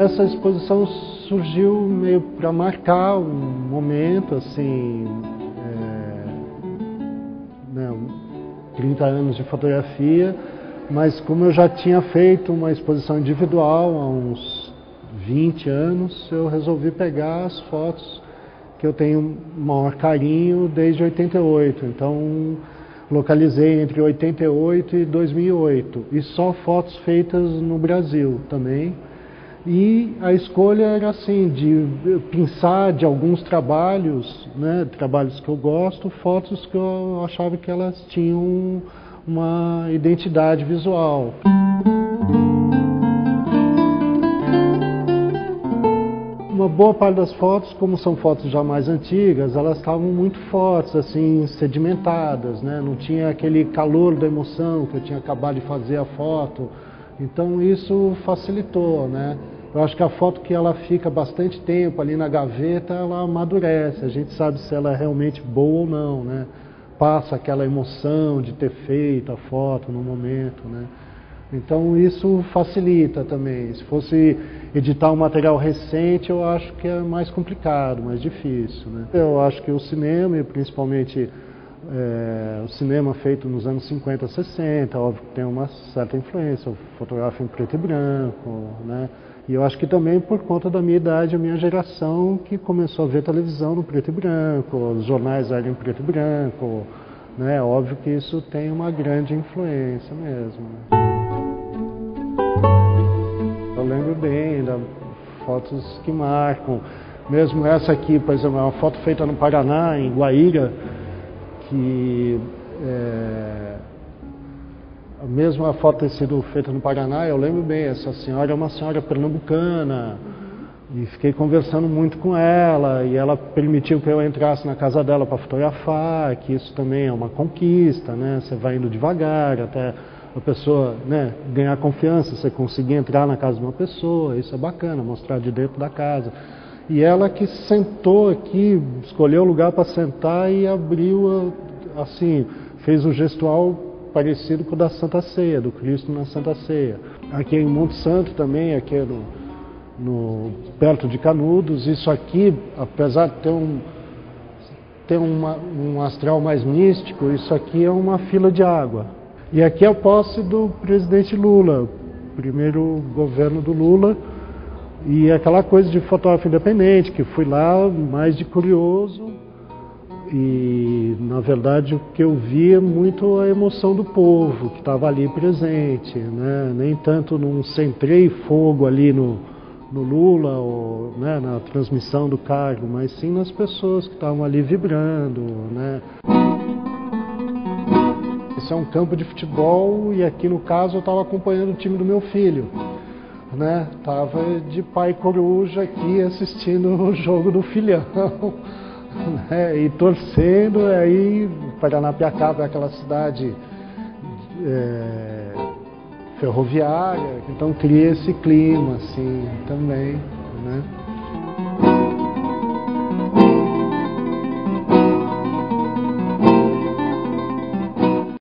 Essa exposição surgiu meio para marcar um momento, assim, 30 anos de fotografia, mas como eu já tinha feito uma exposição individual há uns 20 anos, eu resolvi pegar as fotos que eu tenho maior carinho desde 88. Então, localizei entre 88 e 2008, e só fotos feitas no Brasil também. E a escolha era assim, de pensar de alguns trabalhos, né, trabalhos que eu gosto, fotos que eu achava que elas tinham uma identidade visual. Uma boa parte das fotos, como são fotos já mais antigas, elas estavam muito fortes, assim, sedimentadas, né? Não tinha aquele calor da emoção que eu tinha acabado de fazer a foto. Então isso facilitou, né? Eu acho que a foto que ela fica bastante tempo ali na gaveta, ela amadurece, a gente sabe se ela é realmente boa ou não, né? Passa aquela emoção de ter feito a foto no momento, né? Então isso facilita também. Se fosse editar um material recente, eu acho que é mais complicado, mais difícil, né? Eu acho que o cinema, e principalmente o cinema feito nos anos 50, 60, óbvio que tem uma certa influência, eu fotografo em preto e branco, né? E eu acho que também por conta da minha idade, a minha geração que começou a ver televisão no preto e branco, os jornais eram em preto e branco, né? Óbvio que isso tem uma grande influência mesmo, né? Eu lembro bem das fotos que marcam. Mesmo essa aqui, por exemplo, é uma foto feita no Paraná, em Guaíra, que mesmo a foto ter sido feita no Paraná, eu lembro bem, essa senhora é uma senhora pernambucana, e fiquei conversando muito com ela, e ela permitiu que eu entrasse na casa dela para fotografar, que isso também é uma conquista, né? Você vai indo devagar até a pessoa, né, ganhar confiança, você conseguir entrar na casa de uma pessoa, isso é bacana, mostrar de dentro da casa. E ela que sentou aqui, escolheu o lugar para sentar e abriu, assim, fez um gestual parecido com o da Santa Ceia, do Cristo na Santa Ceia. Aqui em Monte Santo também, aqui perto de Canudos, isso aqui, apesar de ter um astral mais místico, isso aqui é uma fila de água. E aqui é a posse do presidente Lula, primeiro governo do Lula, e aquela coisa de fotógrafo independente, que fui lá mais de curioso, e na verdade o que eu vi é muito a emoção do povo que estava ali presente, né? Nem tanto não centrei fogo ali no Lula, ou, né, na transmissão do cargo, mas sim nas pessoas que estavam ali vibrando, né? Esse é um campo de futebol e aqui no caso eu estava acompanhando o time do meu filho, né? Tava de pai coruja aqui assistindo o jogo do filhão, né? E torcendo. Aí Paranapiacaba é aquela cidade ferroviária, então cria esse clima assim também, né?